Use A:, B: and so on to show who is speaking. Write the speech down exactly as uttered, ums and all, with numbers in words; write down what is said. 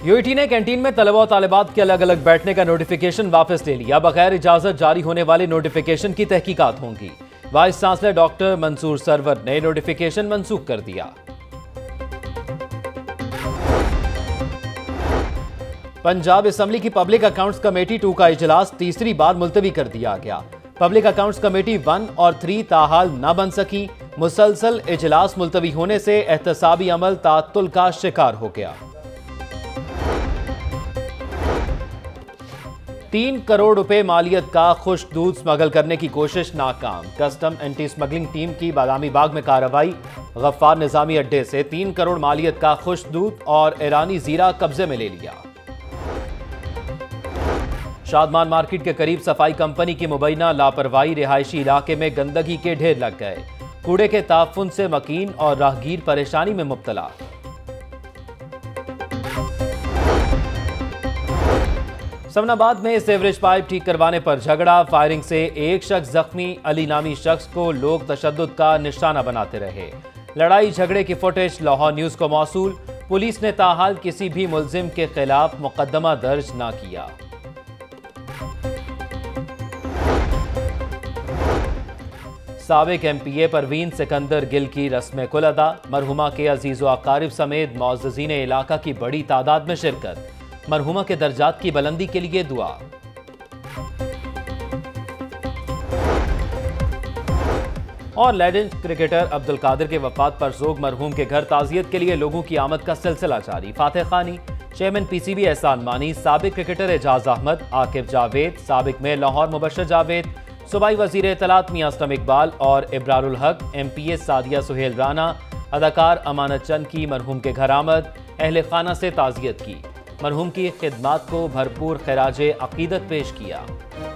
A: UET ने canteen में तलबा और तालिबात के अलग अलग बैठने का नोटिफिकेशन वापस ले लिया। बगैर इजाजत जारी होने वाले नोटिफिकेशन की तहकीकात होंगी। Vice chancellor doctor Mansoor Sarwar ने नोटिफिकेशन मंसूख कर दिया। पंजाब असेंबली की पब्लिक अकाउंट्स कमेटी टू का इजलास तीसरी बार मुलतवी कर दिया गया। पब्लिक अकाउंट्स कमेटी वन और थ्री ताहाल न बन सकी। मुसलसल इजलास मुलतवी होने से एहतसाबी अमल ताअत्तुल का शिकार हो गया। तीन करोड़ रुपए मालियत का खुश दूध स्मगल करने की कोशिश नाकाम। कस्टम एंटी स्मगलिंग टीम की बादामी बाग में कार्रवाई। गफ्फार निजामी अड्डे से तीन करोड़ मालियत का खुश दूध और ईरानी जीरा कब्जे में ले लिया। शादमान मार्केट के करीब सफाई कंपनी की मुबैना लापरवाही, रिहायशी इलाके में गंदगी के ढेर लग गए। कूड़े के ताफुन से मकीन और राहगीर परेशानी में मुब्तला। समनाबाद में सेवरेज पाइप ठीक करवाने पर झगड़ा। फायरिंग से एक शख्स जख्मी। अली नामी शख्स को लोग तशद्दुद का निशाना बनाते रहे। लड़ाई झगड़े की फुटेज लाहौर न्यूज को मौसूल। पुलिस ने ताहाल किसी भी मुलजिम के खिलाफ मुकदमा दर्ज न किया। साबिक एमपीए परवीन सिकंदर गिल की रस्म कुल अदा। मरहुमा के अजीज़ व अकारिब समेत मुअज़्ज़ज़ीन इलाका की बड़ी तादाद में शिरकत। मरहुमा के दर्जात की बुलंदी के लिए दुआ। और लेजेंड क्रिकेटर अब्दुल कादिर के वफात पर सोग। मरहूम के घर ताज़ियत के लिए लोगों की आमद का सिलसिला जारी। फातह खानी, चेयरमैन पीसीबी एहसान मानी, साबिक क्रिकेटर एजाज अहमद, आकिब जावेद, साबिक मेयर लाहौर मुबशर जावेद, सूबाई वजीर इत्तलात मियां असलम इकबाल और इब्रारुल हक, एमपीए सादिया सुहेल राना, अदाकार अमानत चंद की मरहूम के घर आमद। अहले खाना से ताज़ियत की। मरहूम की खिदमात को भरपूर खिराज अकीदत पेश किया।